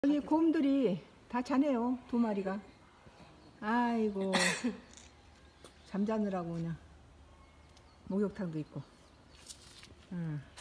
여기 곰들이 다 자네요. 2마리가. 아이고 잠자느라고 그냥 목욕탕도 있고.